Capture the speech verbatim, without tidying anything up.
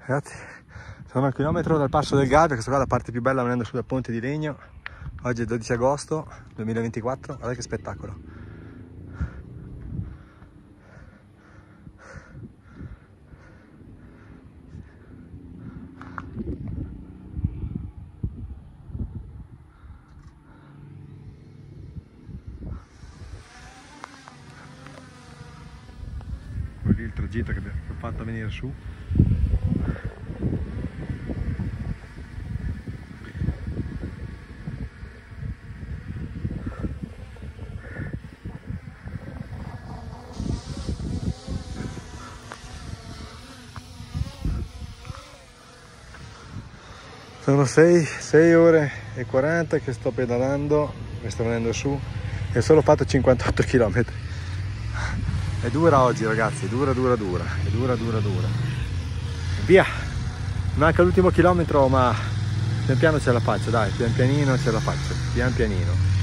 Ragazzi, sono a un chilometro dal passo del Galvia, questa qua è la parte più bella venendo su dal ponte di legno. Oggi è dodici agosto duemilaventiquattro, guarda che spettacolo. Quello lì il tragitto che abbiamo fatto venire su. Sono sei ore e quaranta che sto pedalando, mi sto venendo su e ho solo fatto cinquantotto chilometri. È dura oggi ragazzi, è dura dura dura, è dura dura dura. Via! Manca l'ultimo chilometro ma pian piano ce la faccio, dai, pian pianino ce la faccio, pian pianino.